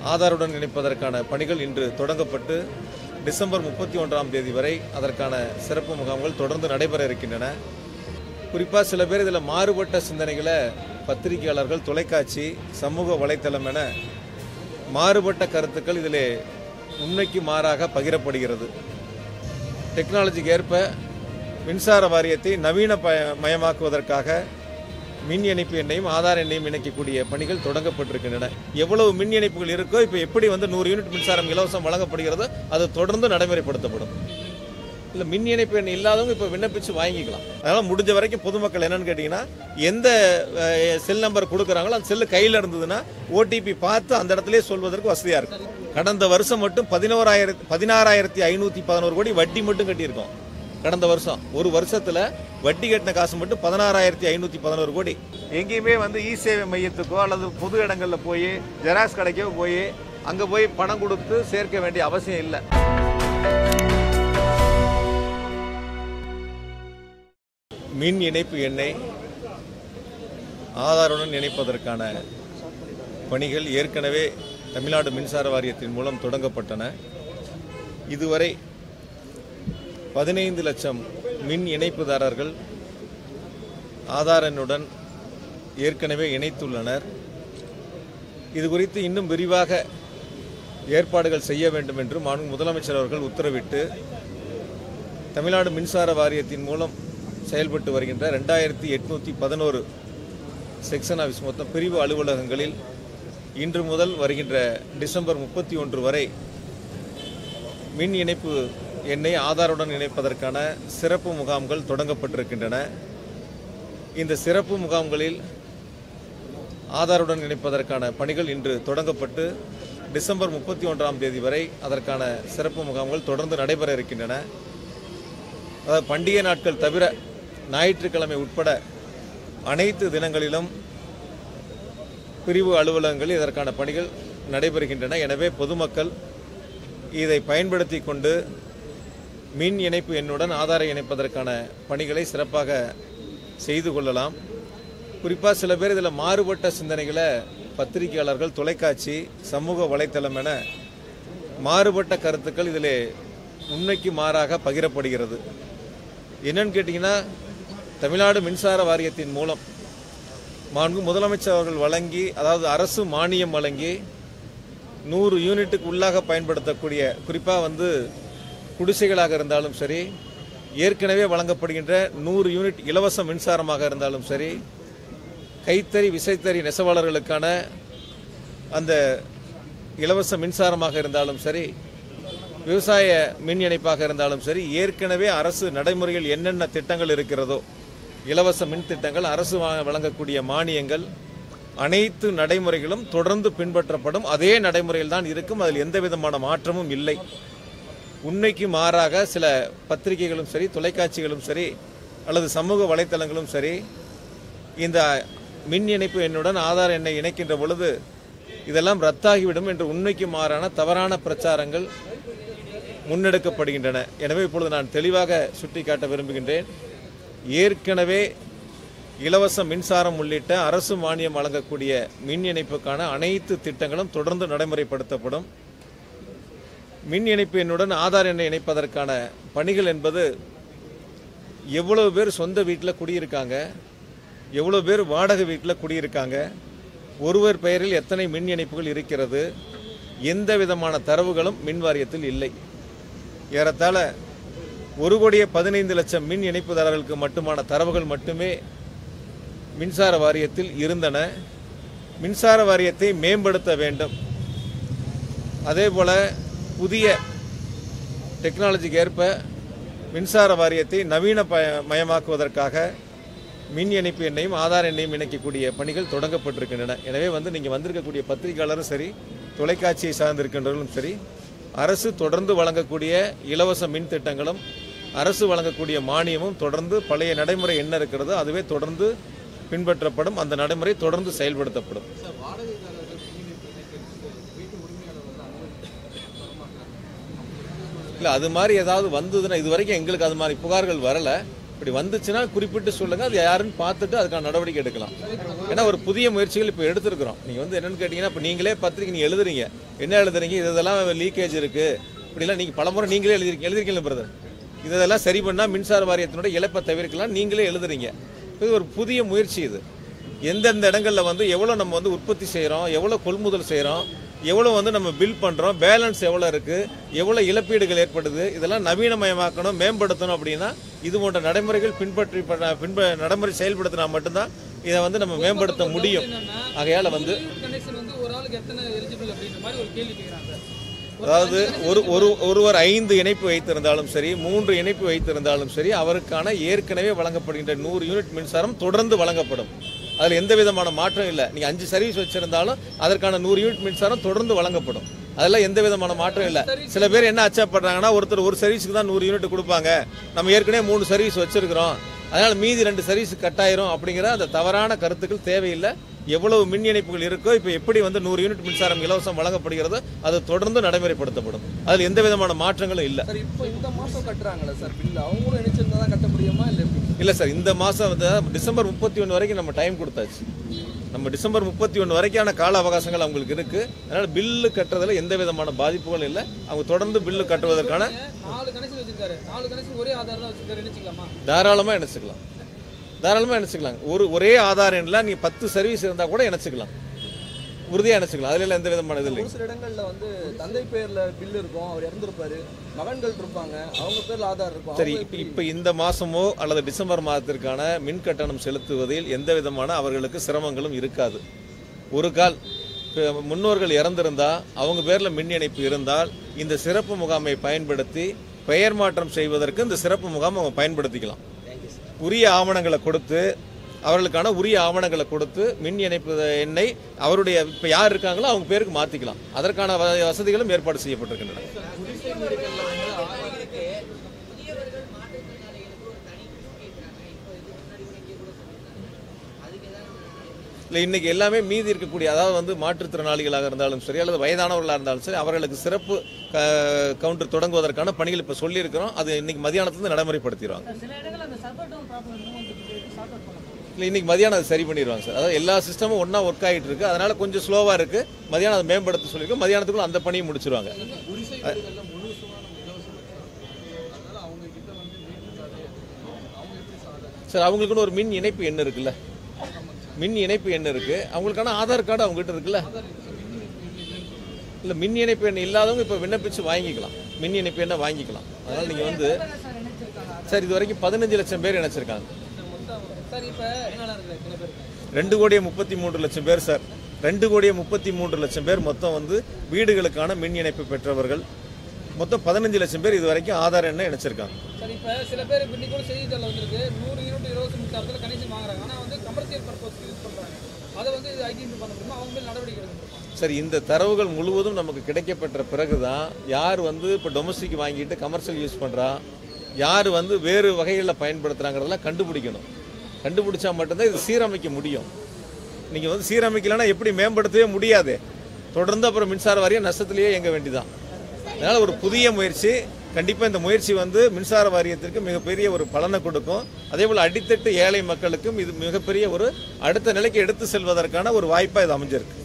ஆதாருடன் இணைப்பதற்கான பணிகள் இன்று தொடங்கப்பட்டு டிசம்பர் 31ஆம் தேதி வரை அதற்கான சிறப்பு முகாம்கள் தொடர்ந்து நடைபெற இருக்கின்றன. குறிப்பாக சில பேர் இதில் மாறுபட்ட சிந்தனைகளை பத்திரிகையாளர்கள், தொலைக்காட்சி, சமூக வலைத்தளம் என மாறுபட்ட கருத்துக்கள் இதில் உண்மைக்கு மாறாக பகிரப்படுகிறது. டெக்னாலஜிக்கு ஏற்ப மின்சார வாரியத்தை நவீன மயமாக்குவதற்காக மின் இணைப்பு எண்ணையும் ஆதார் எண்ணையும் இணைக்கக்கூடிய பணிகள் தொடங்கப்பட்டிருக்கின்றன. எவ்வளவு மின் இணைப்புகள் இருக்கோ, இப்போ எப்படி 100 யூனிட் மின்சாரம் இலவசம் வழங்கப்படுகிறதோ அது தொடர்ந்து நடைமுறைப்படுத்தப்படும். இல்லை, மின் இணைப்பு எண் இல்லாதவங்க இப்போ விண்ணப்பிச்சு வாங்கிக்கலாம். அதனால் முடிஞ்ச வரைக்கும் பொதுமக்கள் என்னன்னு கேட்டிங்கன்னா, எந்த செல் நம்பர் கொடுக்குறாங்களோ அந்த செல்லு கையில் இருந்ததுன்னா ஓடிபி பார்த்து அந்த இடத்துல சொல்வதற்கு வசதியாக இருக்கும். கடந்த வருஷம் மட்டும் 16,511 கோடி வட்டி மட்டும் கட்டியிருக்கோம். கடந்த வருஷம் ஒரு வருஷத்துல வட்டி கட்டின காசு மட்டும் 16,511 கோடி. எங்கேயுமே இ சேவை மையத்துக்கோ அல்லது பொது இடங்கள்ல போய் ஜெராக்ஸ் கடைக்கோ போய் அங்க போய் பணம் கொடுத்து சேர்க்க வேண்டிய அவசியம் இல்லை. மின் இணைப்பு எண்ணை ஆதாருடன் இணைப்பதற்கான பணிகள் ஏற்கனவே தமிழ்நாடு மின்சார வாரியத்தின் மூலம் தொடங்கப்பட்டன. இதுவரை 15 லட்சம் மின் இணைப்புதாரர்கள் ஆதார் எண்ணுடன் ஏற்கனவே இணைத்துள்ளனர். இது குறித்து இன்னும் விரிவாக ஏற்பாடுகள் செய்ய வேண்டும் என்று மாண்புமிகு முதலமைச்சர் அவர்கள் உத்தரவிட்டு தமிழ்நாடு மின்சார வாரியத்தின் மூலம் செயல்பட்டு வருகின்ற 2811 செக்ஷன் ஆஃபீஸ் மொத்தம் பிரிவு அலுவலகங்களில் இன்று முதல் வருகின்ற டிசம்பர் 31 வரை மின் இணைப்பு எண்ணை ஆதாருடன் இணைப்பதற்கான சிறப்பு முகாம்கள் தொடங்கப்பட்டிருக்கின்றன. இந்த சிறப்பு முகாம்களில் ஆதாருடன் இணைப்பதற்கான பணிகள் இன்று தொடங்கப்பட்டு டிசம்பர் 31ஆம் தேதி வரை அதற்கான சிறப்பு முகாம்கள் தொடர்ந்து நடைபெற இருக்கின்றன. அதாவது பண்டிகை நாட்கள் தவிர ஞாயிற்றுக்கிழமை உட்பட அனைத்து தினங்களிலும் பிரிவு அலுவலகங்களில் இதற்கான பணிகள் நடைபெறுகின்றன. எனவே பொதுமக்கள் இதை பயன்படுத்தி கொண்டு மின் இணைப்பு எண்ணுடன் ஆதாரை இணைப்பதற்கான பணிகளை சிறப்பாக செய்து கொள்ளலாம். குறிப்பாக சில பேர் இதில் மாறுபட்ட சிந்தனைகளை பத்திரிகையாளர்கள், தொலைக்காட்சி, சமூக வலைத்தளம் என மாறுபட்ட கருத்துக்கள் இதில் உண்மைக்கு மாறாக பகிரப்படுகிறது. என்னன்னு கேட்டிங்கன்னா, தமிழ்நாடு மின்சார வாரியத்தின் மூலம் மாண்புமிகு முதலமைச்சர் அவர்கள் வழங்கி, அதாவது அரசு மானியம் வழங்கி 100 யூனிட்டுக்கு உள்ளாக பயன்படுத்தக்கூடிய, குறிப்பாக குடிசைகளாக இருந்தாலும் சரி, ஏற்கனவே வழங்கப்படுகின்ற 100 யூனிட் இலவச மின்சாரமாக இருந்தாலும் சரி, கைத்தறி விசைத்தறி நெசவாளர்களுக்கான அந்த இலவச மின்சாரமாக இருந்தாலும் சரி, விவசாய மின் இணைப்பாக இருந்தாலும் சரி, ஏற்கனவே அரசு நடைமுறையில் என்னென்ன திட்டங்கள் இருக்கிறதோ, இலவச மின் திட்டங்கள், அரசு வழங்கக்கூடிய மானியங்கள், அனைத்து நடைமுறைகளும் தொடர்ந்து பின்பற்றப்படும். அதே நடைமுறையில் தான் இருக்கும். அதில் எந்த விதமான மாற்றமும் இல்லை. உண்மைக்கு மாறாக சில பத்திரிகைகளும் சரி, தொலைக்காட்சிகளும் சரி, அல்லது சமூக வலைத்தளங்களும் சரி, இந்த மின் இணைப்பு எண்ணுடன் ஆதார் எண்ணை இணைக்கின்ற பொழுது இதெல்லாம் ரத்தாகிவிடும் என்று உண்மைக்கு மாறான தவறான பிரச்சாரங்கள் முன்னெடுக்கப்படுகின்றன. எனவே இப்பொழுது நான் தெளிவாக சுட்டிக்காட்ட விரும்புகின்றேன். ஏற்கனவே இலவச மின்சாரம் உள்ளிட்ட அரசு மானியம் வழங்கக்கூடிய மின் இணைப்புக்கான அனைத்து திட்டங்களும் தொடர்ந்து நடைமுறைப்படுத்தப்படும். மின் இணைப்பு எண்ணுடன் ஆதார் எண்ணை இணைப்பதற்கான பணிகள் என்பது எவ்வளவு பேர் சொந்த வீட்டில் குடியிருக்காங்க, எவ்வளவு பேர் வாடகை வீட்டில் குடியிருக்காங்க, ஒருவர் பெயரில் எத்தனை மின் இணைப்புகள் இருக்கிறது, எந்த விதமான தரவுகளும் மின் வாரியத்தில் இல்லை. ஏறத்தாழ 1,15,00,000 மின் இணைப்புதாரர்களுக்கு மட்டுமான தரவுகள் மட்டுமே மின்சார வாரியத்தில் இருந்தன. மின்சார வாரியத்தை மேம்படுத்த வேண்டும். அதேபோல புதிய டெக்னாலஜிக்கு ஏற்ப மின்சார வாரியத்தை நவீன மயமாக்குவதற்காக மின் இணைப்பு எண்ணையும் ஆதார் எண்ணையும் இணைக்கக்கூடிய பணிகள் தொடங்கப்பட்டிருக்கின்றன. எனவே நீங்கள் வந்திருக்கக்கூடிய பத்திரிகையாளரும் சரி, தொலைக்காட்சியை சார்ந்திருக்கின்றவர்களும் சரி, அரசு தொடர்ந்து வழங்கக்கூடிய இலவச மின் திட்டங்களும், அரசு வழங்கக்கூடிய மானியமும் தொடர்ந்து பழைய நடைமுறை என்ன இருக்கிறதோ அதுவே தொடர்ந்து பின்பற்றப்படும். அந்த நடைமுறை தொடர்ந்து செயல்படுத்தப்படும். இல்லை, அது மாதிரி ஏதாவது வந்ததுன்னா, இது வரைக்கும் எங்களுக்கு அது மாதிரி புகார்கள் வரல. இப்படி வந்துச்சுன்னா குறிப்பிட்டு சொல்லுங்க, அது யாருன்னு பார்த்துட்டு அதுக்கான நடவடிக்கை எடுக்கலாம். ஏன்னா ஒரு புதிய முயற்சிகள் இப்போ எடுத்திருக்கிறோம். நீங்கள் என்னன்னு கேட்டீங்கன்னா, இப்போ நீங்களே பத்திரிக்கை எழுதுறீங்க, என்ன எழுதுறீங்க, இதெல்லாம் லீக்கேஜ் இருக்கு இப்படிலாம் நீங்கள் பலமுறை நீங்களே எழுதிருக்கீங்க பிரதர். இதெல்லாம் சரி பண்ணால் மின்சார வாரியத்தினுடைய இழப்பை தவிர்க்கலாம் நீங்களே எழுதுறீங்க. இது ஒரு புதிய முயற்சி. இது எந்தெந்த இடங்களில் வந்து எவ்வளோ நம்ம வந்து உற்பத்தி செய்கிறோம், எவ்வளோ கொள்முதல் செய்கிறோம், எவ்வளோ வந்து நம்ம பில் பண்ணுறோம், பேலன்ஸ் எவ்வளோ இருக்குது, எவ்வளோ இழப்பீடுகள் ஏற்படுது, இதெல்லாம் நவீனமயமாக்கணும், மேம்படுத்தணும். அப்படின்னா இது போன்ற நடைமுறைகள் நடைமுறை செயல்படுத்தினா மட்டும்தான் இதை வந்து நம்ம மேம்படுத்த முடியும். ஆகையால் வந்து அதாவது ஒருவர் 5 இணைப்பு வைத்திருந்தாலும் சரி, 3 இணைப்பு வைத்திருந்தாலும் சரி, அவருக்கான ஏற்கனவே வழங்கப்படுகின்ற 100 யூனிட் மின்சாரம் தொடர்ந்து வழங்கப்படும். அதில் எந்த விதமான மாற்றம் இல்லை. நீங்கள் 5 சர்வீஸ் வச்சிருந்தாலும் அதற்கான 100 யூனிட் மின்சாரம் தொடர்ந்து வழங்கப்படும். அதெல்லாம் எந்த விதமான மாற்றம் இல்லை. சில பேர் என்ன அச்சப்படுறாங்கன்னா, ஒருத்தர் ஒரு சர்வீஸுக்கு தான் 100 யூனிட் கொடுப்பாங்க, நம்ம ஏற்கனவே 3 சர்வீஸ் வச்சிருக்கிறோம், அதனால மீதி 2 சர்வீஸ் கட்டாயிரும் அப்படிங்கிற அந்த தவறான கருத்துக்கள் தேவையில்லை. எவ்வளவு மின் இணைப்புகள் இருக்கோ, இப்போ எப்படி வந்து 100 யூனிட் மின்சாரம் இலவசம் வழங்கப்படுகிறதோ அது தொடர்ந்து நடைமுறைப்படுத்தப்படும். அதில் எந்த விதமான மாற்றங்களும் இல்லை. இந்த மாதம் கட்டுறாங்களா சார் பில்? அவங்களும் நினைச்சிருந்தா தான் கட்ட முடியுமா இல்லை சார், இந்த மாதம் வந்து டிசம்பர் 31 வரைக்கும் நம்ம டைம் கொடுத்தாச்சு. நம்ம டிசம்பர் 31 வரைக்கான கால அவகாசங்கள் அவங்களுக்கு இருக்கு. அதனால பில்லு கட்டுறதுல எந்த விதமான பாதிப்புகளும் இல்லை. அவங்க தொடர்ந்து பில்லு கட்டுவதற்கான 4 கனெக்ஷன் வச்சிருக்காரு. 4 கனெக்ஷன் ஒரே ஆதார் தான் வச்சிருக்காரு. நினைச்சுக்கலாமா? தாராளமாக இணைச்சிக்கலாம். ஒரே ஆதார் எண்ணில் நீங்கள் 10 சர்வீஸ் இருந்தால் கூட இணைச்சிக்கலாம், உறுதியாக இணைச்சிக்கலாம். அதில் எந்த விதமான இது இல்லை. ஒரு சில இடங்களில் வந்து தந்தை பேரில் பில் இருக்கும், அவர் இறந்துருப்பாரு, மகன்கள் இருப்பாங்க, அவங்க பேரில் ஆதார் இருக்கும். சரி, இப்போ இந்த மாதமோ அல்லது டிசம்பர் மாதத்திற்கான மின் கட்டணம் செலுத்துவதில் எந்த விதமான அவர்களுக்கு சிரமங்களும் இருக்காது. ஒரு கால் முன்னோர்கள் இறந்திருந்தா அவங்க பேரில் மின் இணைப்பு இருந்தால் இந்த சிறப்பு முகாமை பயன்படுத்தி பெயர் மாற்றம் செய்வதற்கு இந்த சிறப்பு முகாம் அவங்க பயன்படுத்திக்கலாம். உரிய ஆவணங்களை கொடுத்து அவர்களுக்கான உரிய ஆவணங்களை கொடுத்து மின் இணைப்பு எண்ணை அவருடைய இப்போ யார் இருக்காங்களோ அவங்க பேருக்கு மாற்றிக்கலாம். அதற்கான வசதிகளும் ஏற்பாடு செய்யப்பட்டிருக்கின்றன. இல்லை, இன்னைக்கு எல்லாமே மீதி இருக்கக்கூடிய, அதாவது வந்து மாற்றுத்திறனாளிகளாக இருந்தாலும் சரி அல்லது வயதானவர்களாக இருந்தாலும் சரி, அவர்களுக்கு சிறப்பு கவுண்டர் தொடங்குவதற்கான பணிகள் இப்போ சொல்லியிருக்கிறோம். அது இன்னைக்கு மதியானத்துலேருந்து நடைமுறைப்படுத்திடுவாங்க. இல்லை, இன்னைக்கு மதியானம் அதை சரி பண்ணிடுவாங்க சார். அதாவது எல்லா சிஸ்டமும் ஒன்றா ஒர்க் ஆகிட்டு இருக்கு, அதனால கொஞ்சம் ஸ்லோவாக இருக்கு. மதியானம் அதை மேம்படுத்த சொல்லியிருக்கோம். மதியானத்துக்குள்ள அந்த பணியை முடிச்சிருவாங்க. சார், அவங்களுக்குன்னு ஒரு மின் இணைப்பு எண் இருக்குல்ல, மின் இணைப்பு எண் இருக்கு, அவங்களுக்கான ஆதார் கார்டு அவங்ககிட்ட இருக்குல்ல. இல்லை, மின் இணைப்பு எண் இல்லாதவங்க இப்போ விண்ணப்பிச்சு வாங்கிக்கலாம், மின் இணைப்பு எண்ணை வாங்கிக்கலாம். அதனால் நீங்கள் வந்து சார் இது வரைக்கும் 15 லட்சம் பேர் இணைச்சிருக்காங்க. 2,33 லட்சம் பேர் சார். 2,33 லட்சம் பேர் மொத்தம் வந்து வீடுகளுக்கான மின் இணைப்பு பெற்றவர்கள். மொத்தம் 15 லட்சம் பேர் இது வரைக்கும் ஆதார் எண்ணை இணைச்சிருக்காங்க. சார், இப்போ சில பேர் இன்னைக்கு செய்தித்தாளில் வந்திருக்கு 100 யூனிட் இலவச மின்சாரத்தில் கனெக்ஷன் வாங்குறாங்க, ஆனால் வந்து கமர்ஷியல் பர்பஸ் யூஸ் பண்ணுறாங்க. அதை வந்து ஐடென்டிஃபை பண்ண முடியுமா? அவங்க மேல் நடவடிக்கை எடுக்கணும். சரி, இந்த தரவுகள் முழுவதும் நமக்கு கிடைக்கப்பட்ட பிறகு தான் யார் வந்து இப்போ டொமஸ்டிக் வாங்கிட்டு கமர்ஷியல் யூஸ் பண்ணுறா, யார் வந்து வேறு வகைகளில் பயன்படுத்துகிறாங்கிறதெல்லாம் கண்டுபிடிக்கணும். கண்டுபிடிச்சா மட்டும்தான் இது சீரமைக்க முடியும். நீங்கள் வந்து சீரமைக்கலைன்னா எப்படி மேம்படுத்தவே முடியாது. தொடர்ந்து அப்புறம் மின்சார வாரியம் நஷ்டத்திலேயே இயங்க வேண்டிதான். அதனால் ஒரு புதிய முயற்சி, கண்டிப்பாக இந்த முயற்சி வந்து மின்சார வாரியத்திற்கு மிகப்பெரிய ஒரு பலனை கொடுக்கும். அதே போல் அடித்தட்டு ஏழை மக்களுக்கும் இது மிகப்பெரிய ஒரு அடுத்த நிலைக்கு எடுத்து செல்வதற்கான ஒரு வாய்ப்பாக இது அமைஞ்சிருக்கு.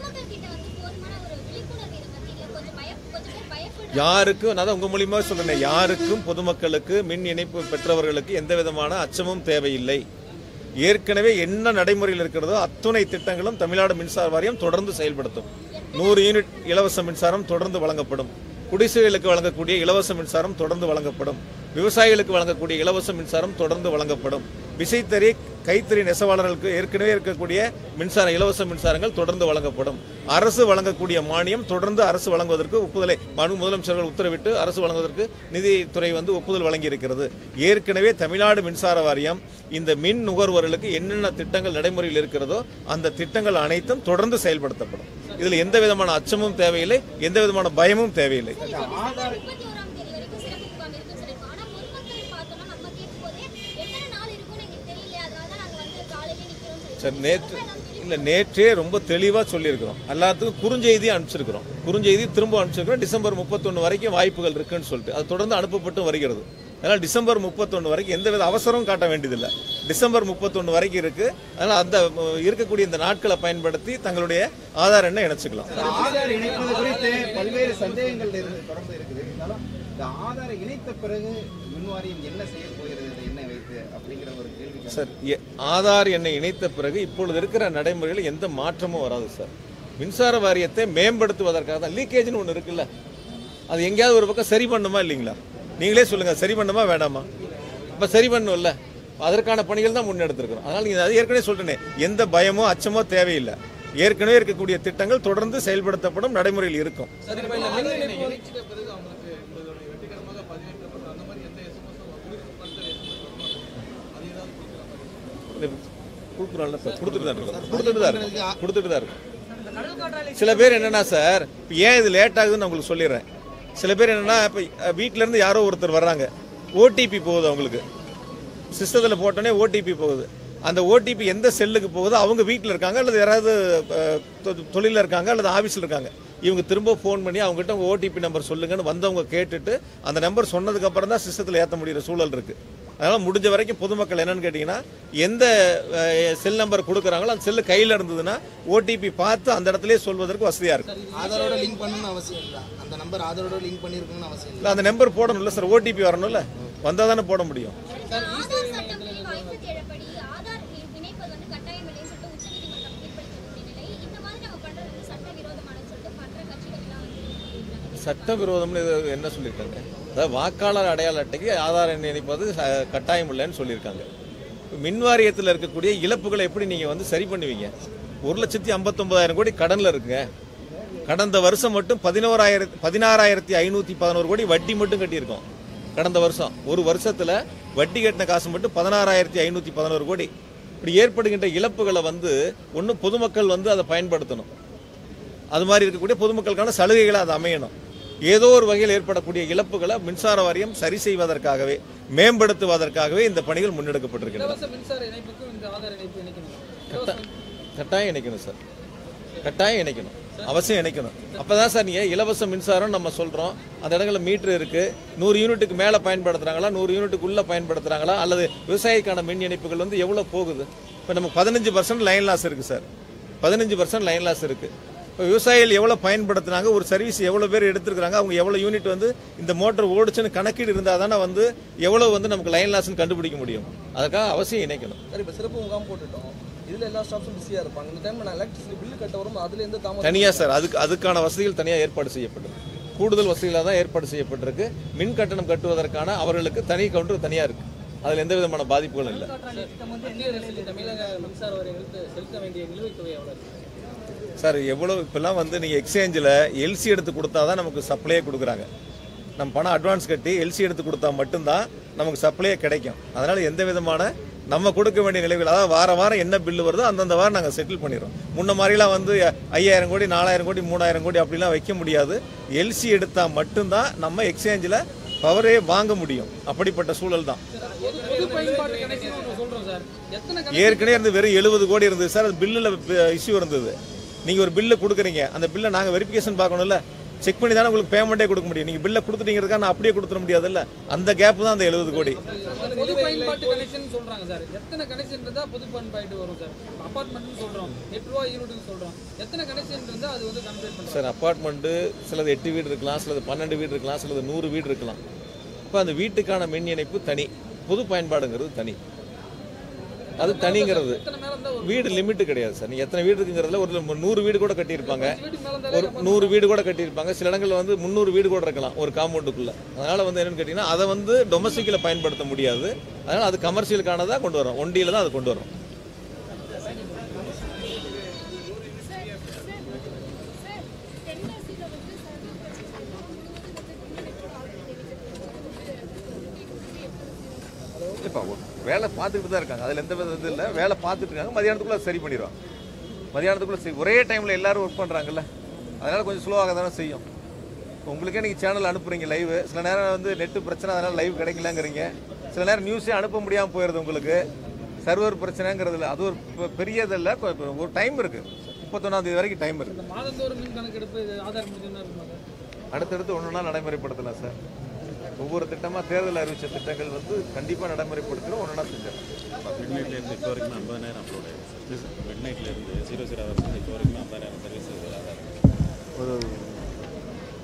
யாருக்கும், நான் உங்க மூலியமா சொல்றேன், யாருக்கும் பொதுமக்களுக்கு மின் இணைப்பு பெற்றவர்களுக்கு எந்த விதமான அச்சமும் தேவையில்லை. ஏற்கனவே என்ன நடைமுறையில் இருக்கிறதோ அத்துணை திட்டங்களும் தமிழ்நாடு மின்சார வாரியம் தொடர்ந்து செயல்படுத்தும். 100 யூனிட் இலவச மின்சாரம் தொடர்ந்து வழங்கப்படும். குடிசைகளுக்கு வழங்கக்கூடிய இலவச மின்சாரம் தொடர்ந்து வழங்கப்படும். விவசாயிகளுக்கு வழங்கக்கூடிய இலவச மின்சாரம் தொடர்ந்து வழங்கப்படும். விசைத்தறி கைத்தறி நெசவாளர்களுக்கு ஏற்கனவே இருக்கக்கூடிய மின்சார இலவச மின்சாரங்கள் தொடர்ந்து வழங்கப்படும். அரசு வழங்கக்கூடிய மானியம் தொடர்ந்து அரசு வழங்குவதற்கு ஒப்புதலை முதலமைச்சர்கள் உத்தரவிட்டு அரசு வழங்குவதற்கு நிதித்துறை வந்து ஒப்புதல் வழங்கி இருக்கிறது. ஏற்கனவே தமிழ்நாடு மின்சார வாரியம் இந்த மின் நுகர்வோர்களுக்கு என்னென்ன திட்டங்கள் நடைமுறையில் இருக்கிறதோ அந்த திட்டங்கள் அனைத்தும் தொடர்ந்து செயல்படுத்தப்படும். இதில் எந்த விதமான அச்சமும் தேவையில்லை, எந்த விதமான பயமும் தேவையில்லை. சார், நேற்றே ரொம்ப தெளிவாக சொல்லியிருக்கிறோம். எல்லாத்துக்கும் குறுஞ்செய்தி அனுப்பிச்சிருக்கிறோம். குறுஞ்செய்தி திரும்ப அனுப்பிச்சிருக்கிறோம். டிசம்பர் 31 வரைக்கும் வாய்ப்புகள் இருக்குன்னு சொல்லிட்டு அது தொடர்ந்து அனுப்பப்பட்டு வருகிறது. அதனால் டிசம்பர் 31 வரைக்கும் எந்த வித அவசரமும் காட்ட வேண்டியதில்லை. டிசம்பர் 31 வரைக்கும் இருக்கு. அதனால் அந்த இருக்கக்கூடிய இந்த நாட்களை பயன்படுத்தி தங்களுடைய ஆதார் எண்ணை இணைச்சிக்கலாம். பல்வேறு சந்தேகங்கள் தொடர்ந்து இருக்குது. இருந்தாலும் இந்த ஆதாரை இணைத்த பிறகு மின்வாரியம் என்ன செய்ய போகிறது, என்ன வைத்து அப்படிங்கிற ஒரு கேள்வி சார். ஆதார் எண்ணை இணைத்த பிறகு இப்பொழுது இருக்கிற நடைமுறையில் எந்த மாற்றமும் வராது சார். மின்சார வாரியத்தை மேம்படுத்துவதற்காக தான் லீக்கேஜ்னு ஒன்று இருக்குல்ல, அது எங்கேயாவது ஒரு பக்கம் சரி பண்ணுமா இல்லைங்களா? நீங்களே சொல்லுங்க, சரி பண்ணுமா வேண்டாமா? இப்போ சரி பண்ணும்ல, அதற்கான பணிகள் தான் முன்னெடுத்திருக்கிறோம். அதனால் நீங்கள் அது ஏற்கனவே சொல்லிட்டேனே, எந்த பயமோ அச்சமோ தேவையில்லை. ஏற்கனவே இருக்கக்கூடிய திட்டங்கள் தொடர்ந்து செயல்படுத்தப்படும், நடைமுறையில் இருக்கும். கொடுத்துட்டு தான் இருக்கும். சில பேர் என்னன்னா சார், இப்போ ஏன் இது லேட் ஆகுதுன்னு உங்களுக்கு சொல்லிடுறேன். சில பேர் என்னன்னா, இப்போ வீட்டில இருந்து யாரோ ஒருத்தர் வர்றாங்க, ஓடிபி போகுது அவங்களுக்கு, சிஸ்டத்தில் போட்டோன்னே ஓடிபி போகுது. அந்த ஓடிபி எந்த செல்லுக்கு போகுதோ அவங்க வீட்டில் இருக்காங்க, அல்லது யாராவது தொழிலில் இருக்காங்க, அல்லது ஆஃபீஸில் இருக்காங்க. இவங்க திரும்ப ஃபோன் பண்ணி அவங்ககிட்ட உங்கள் ஓடிபி நம்பர் சொல்லுங்கன்னு வந்தவங்க கேட்டுட்டு அந்த நம்பர் சொன்னதுக்கு அப்புறம் தான் சிஸ்டத்தில் ஏற்ற முடிகிற சூழல் இருக்கு. அதனால முடிஞ்ச வரைக்கும் பொதுமக்கள் என்னன்னு கேட்டீங்கன்னா, எந்த செல் நம்பர் கொடுக்குறாங்களோ அந்த செல்லு கையில் இருந்ததுன்னா ஓடிபி பார்த்து அந்த இடத்துலயே சொல்வதற்கு வசதியா இருக்கு. ஆதாரோட லிங்க் பண்ணணும்னு அவசியம் இல்லை, அந்த நம்பர் ஆதாரோட லிங்க் பண்ணிருக்கணும்னு அவசியம் இல்லை. அந்த நம்பர் போடணும்ல சார், ஓடிபி வரணும்ல, வந்தா தானே போட முடியும். சட்டவிரோதம்னு என்ன சொல்லியிருக்காங்க? அதாவது வாக்காளர் அடையாள அட்டைக்கு ஆதார் எண் இணைப்பது கட்டாயம் இல்லைன்னு சொல்லியிருக்காங்க. மின் வாரியத்தில் இருக்கக்கூடிய இழப்புகளை எப்படி நீங்கள் சரி பண்ணுவீங்க? 1,59,000 கோடி கடனில் இருக்குங்க. கடந்த வருஷம் மட்டும் 16,511 கோடி வட்டி மட்டும் கட்டியிருக்கோம். கடந்த வருஷம் ஒரு வருஷத்தில் வட்டி கட்டின காசு மட்டும் 16,511 கோடி. இப்படி ஏற்படுகின்ற இழப்புகளை ஒன்றும் பொதுமக்கள் அதை பயன்படுத்தணும். அது மாதிரி இருக்கக்கூடிய பொதுமக்களுக்கான சலுகைகளை அது அமையணும். ஏதோ ஒரு வகையில் ஏற்படக்கூடிய இழப்புகளை மின்சார வாரியம் சரி செய்வதற்காகவே, மேம்படுத்துவதற்காகவே இந்த பணிகள் முன்னெடுக்கப்பட்டிருக்கின்றன. கட்டாயம் இணைக்கணும் சார், கட்டாயம் இணைக்கணும், அவசியம் இணைக்கணும். அப்பதான் சார் நீங்க இலவச மின்சாரம் நம்ம சொல்றோம். அந்த இடங்களில் மீட்டர் இருக்கு, 100 யூனிட்டுக்கு மேல பயன்படுத்துறாங்களா, 100 யூனிட்டுக்குள்ள பயன்படுத்துறாங்களா, அல்லது விவசாயிக்கான மின் இணைப்புகள் எவ்வளவு போகுது? இப்ப நமக்கு 15% லைன் லாஸ் இருக்கு சார், 15% லைன் லாஸ் இருக்கு. இப்போ விவசாயிகள் எவ்வளோ பயன்படுத்தினாங்க, ஒரு சர்வீஸ் எவ்வளோ பேர் எடுத்துருக்காங்க, அவங்க எவ்வளோ யூனிட் இந்த மோட்டர் ஓடிச்சுன்னு கணக்கீடு இருந்தால் தானே எவ்வளோ நமக்கு லைன் லாஸ்ன்னு கண்டுபிடிக்க முடியும். அதுக்காக அவசியம் இணைக்கணும். சார், இப்போ சிறப்பு முகாம் போட்டுட்டோம், இதில் எல்லா ஸ்டாஃப்ஸும் பிஸியாக இருப்பாங்க. இந்த டைம் நான் எலக்ட்ரிசிட்டி பில்லு கட்ட வரும், அதில் எந்த தாமதம் தனியாக சார், அதுக்கான வசதிகள் தனியாக ஏற்பாடு செய்யப்படும். கூடுதல் வசதிகளாக தான் ஏற்பாடு செய்யப்பட்டிருக்கு. மின் கட்டணம் கட்டுவதற்கான அவர்களுக்கு தனி கவுண்டர் தனியாக இருக்கு. அதில் எந்த விதமான பாதிப்புகளும் இல்லை. தமிழக மின்சார வாரியங்களுக்கு செலுத்த வேண்டிய நிலுவைத் தொகை எவ்வளவு சார்? எவ்வளோ இப்பெல்லாம் நீங்கள் எக்ஸ்சேஞ்சில் எல்சி எடுத்து கொடுத்தா தான் நமக்கு சப்ளையே கொடுக்குறாங்க. நம்ம பணம் அட்வான்ஸ் கட்டி எல்சி எடுத்து கொடுத்தா மட்டும்தான் நமக்கு சப்ளையே கிடைக்கும். அதனால எந்த விதமான நம்ம கொடுக்க வேண்டிய நிலைகள், அதாவது வாரம் என்ன பில்லு வருதோ அந்தந்த வாரம் நாங்கள் செட்டில் பண்ணிடுறோம். முன்ன மாதிரிலாம் 5,000 கோடி 4,000 கோடி 3,000 கோடி அப்படிலாம் வைக்க முடியாது. எல்சி எடுத்தால் மட்டும்தான் நம்ம எக்ஸ்சேஞ்சில் பவரே வாங்க முடியும். அப்படிப்பட்ட சூழல் தான். ஏற்கனவே வெறும் 70 கோடி இருந்தது சார். அது பில்லில் இஷ்யூ இருந்தது. நீங்கள் ஒரு பில்லு கொடுக்குறீங்க, அந்த பில்லை நாங்கள் வெரிஃபிகேஷன் பார்க்கணும்ல, செக் பண்ணி தானே உங்களுக்கு பேமெண்ட்டே கொடுக்க முடியும். நீங்கள் பில்லை கொடுத்துட்டீங்கிறதுக்காக நான் அப்படியே கொடுத்துட முடியாதுல்ல. அந்த கேப் தான் அந்த 70 கோடி. பொது பயன்பாட்டு கனெக்ஷன் சொல்றாங்க சார். எத்தனை கனெக்ஷன் இருந்தா பொது பயன்பாட்டு வரும் சார்? அபார்ட்மெண்ட்னு சொல்றோம், 8 ரூபா யூனிட்னு சொல்றோம். எத்தனை கனெக்ஷன் இருந்தா அது கம்ப்ளீட் பண்ணுங்க சார்? அபார்ட்மெண்ட் சிலது 8 வீடு இருக்கலாம், சிலது 12 வீடு இருக்கலாம், சிலது 100 வீடு இருக்கலாம். இப்போ அந்த வீட்டுக்கான மின் இணைப்பு தனி, பொது பயன்பாடுங்கிறது தனி. அது தனிங்கிறது வீடு லிமிட்டு கிடையாது சார். நீங்கள் எத்தனை வீடு இருக்குங்கிறதுல ஒரு 100 வீடு கூட கட்டியிருப்பாங்க, ஒரு 100 வீடு கூட கட்டியிருப்பாங்க. சில இடங்களில் 300 வீடு கூட இருக்கலாம் ஒரு காம்பவுண்டுக்குள்ள. அதனால என்னன்னு கேட்டீங்கன்னா, அதை டொமஸ்டிக்கில் பயன்படுத்த முடியாது. அதனால அது கமர்ஷியலுக்கானதாக கொண்டு வரோம், ஒண்டியில் தான் அது கொண்டு வரோம். வேலை பார்த்துக்கிட்டு தான் இருக்காங்க, அதில் எந்த வித இது இல்லை. வேலை பார்த்துட்டு இருக்காங்க, மதியானத்துக்குள்ளே சரி பண்ணிடுவாங்க. மதியானத்துக்குள்ளே ஒரே டைமில் எல்லாரும் ஒர்க் பண்ணுறாங்கல்ல, அதனால் கொஞ்சம் ஸ்லோவாக தானே செய்யும். உங்களுக்கே நீங்கள் சேனல் அனுப்புறீங்க லைவ், சில நேரம் நெட்டு பிரச்சனை, அதனால் லைவ் கிடைக்கலங்கிறீங்க. சில நேரம் நியூஸே அனுப்ப முடியாமல் போயிடுது உங்களுக்கு, சர்வர் பிரச்சனைங்கிறதுல. அது ஒரு பெரிய இதில்லை, ஒரு டைம் இருக்குது. 31ஆம் தேதி வரைக்கும் டைம் இருக்குது. அடுத்தடுத்து ஒன்றுனா நடைமுறைப்படுத்தலாம் சார். ஒவ்வொரு திட்டமாக தேர்தல் அறிவித்த திட்டங்கள் கண்டிப்பாக நடைமுறைப்படுத்தணும், ஒன்றா செஞ்சிடலாம். மிட்நைட்லேருந்து இப்போ வரைக்கும் 50,000 அப்லோட் ஆகிடுச்சு. மிட்நைட்லேருந்து 00 ஹவர்ஸ் இப்போ வரைக்கும் 50,000 சர்வீஸ் ஒரு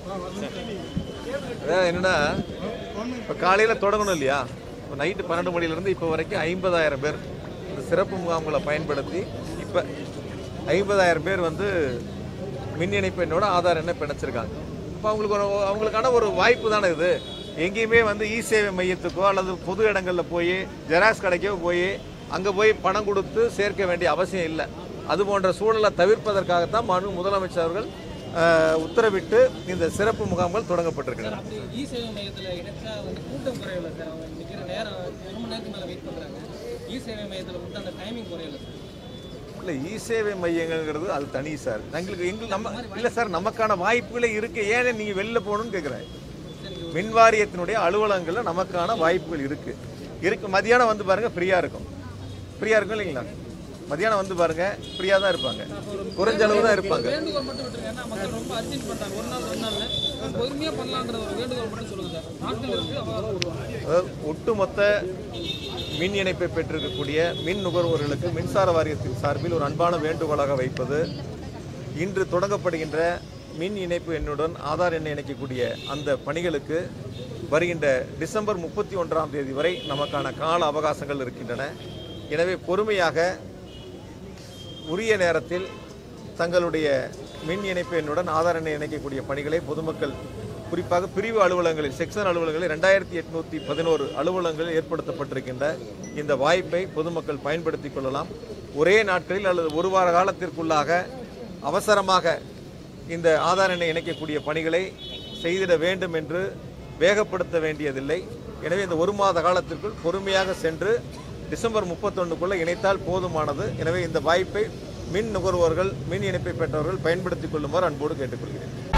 அதாவது என்னன்னா, இப்போ காலையில் தொடங்கணும் இல்லையா, இப்போ நைட்டு 12 மணிலேருந்து இப்போ வரைக்கும் 50,000 பேர் இந்த சிறப்பு முகாம்களை பயன்படுத்தி இப்போ 50,000 பேர் வந்து மின் இணைப்பு எண்ணோட ஆதார் எண்ணை பிணைச்சிருக்காங்க. இப்போ அவங்களுக்கான ஒரு வாய்ப்பு தானே இது. எங்கேயுமே வந்து இ சேவை மையத்துக்கோ அல்லது பொது இடங்களில் போய் ஜெராக்ஸ் கடைக்கோ போய் அங்கே போய் பணம் கொடுத்து சேர்க்க வேண்டிய அவசியம் இல்லை. அது போன்ற சூழலை தவிர்ப்பதற்காகத்தான் முதலமைச்சர் அவர்கள் உத்தரவிட்டு இந்த சிறப்பு முகாம்கள் தொடங்கப்பட்டிருக்கின்றன. இ சேவை மையத்தில் இணைச்சா வந்து கூட்டம் குறையல சார், அவங்க நிற்கிற நேரம் 1 மணி நேரத்துக்கு மேலே வெயிட் பண்ணுறாங்க. இ சேவை மையத்தில் மட்டும் அந்த டைமிங் குறையல சார். இல்லை, இ சேவை மையங்கிறது அது தனி சார். நம்ம இல்லை சார், நமக்கான வாய்ப்புகளே இருக்கு. ஏன்னு நீங்கள் வெளில போகணும்னு கேட்குறேன். மின் வாரியத்தினுடைய அலுவலகங்களில் நமக்கான வாய்ப்புகள் இருக்கு. மதியானம் வந்து பாருங்க, ஃப்ரீயா இருக்கும் இல்லைங்களா? மதியானம் வந்து பாருங்க, ஃப்ரீயா தான் இருப்பாங்க, குறைஞ்ச அளவு தான் இருப்பாங்க. வேண்டுகோள் மட்டும் விட்டுருங்க, ஏன்னா மக்கள் ரொம்ப அர்ஜென்ட் பண்றாங்க. ஒரு நாள் 2 நாள்ல பொறுமையா பண்ணலாம்ன்ற ஒரு வேண்டுகோள் மட்டும் சொல்லுங்க சார். நாட்கள் இருக்கு, அதாவது ஒட்டுமொத்த மின் இணைப்பை பெற்றிருக்கக்கூடிய மின் நுகர்வோர்களுக்கு மின்சார வாரியத்தின் சார்பில் ஒரு அன்பான வேண்டுகோளாக வைப்பது, இன்று தொடங்கப்படுகின்ற மின் இணைப்பு எண்ணுடன் ஆதார் எண்ணை இணைக்கக்கூடிய அந்த பணிகளுக்கு வருகின்ற டிசம்பர் 31ஆம் தேதி வரை நமக்கான கால அவகாசங்கள் இருக்கின்றன. எனவே பொறுமையாக உரிய நேரத்தில் தங்களுடைய மின் இணைப்பு எண்ணுடன் ஆதார் எண்ணை இணைக்கக்கூடிய பணிகளை பொதுமக்கள், குறிப்பாக பிரிவு அலுவலகங்களில், செக்ஷன் அலுவலகங்களில் 2811 அலுவலகங்களில் ஏற்படுத்தப்பட்டிருக்கின்ற இந்த வாய்ப்பை பொதுமக்கள் பயன்படுத்திக் கொள்ளலாம். ஒரே நாட்களில் அல்லது ஒரு வார காலத்திற்குள்ளாக அவசரமாக இந்த ஆதார் எண்ணை இணைக்கக்கூடிய பணிகளை செய்திட வேண்டும் என்று வேகப்படுத்த வேண்டியதில்லை. எனவே இந்த 1 மாத காலத்திற்குள் பொறுமையாக சென்று டிசம்பர் 31க்குள்ளே இணைத்தால் போதுமானது. எனவே இந்த வாய்ப்பை மின் நுகர்வோர்கள், மின் இணைப்பை பெற்றவர்கள் பயன்படுத்திக் கொள்ளுமாறு அன்போடு கேட்டுக்கொள்கிறேன்.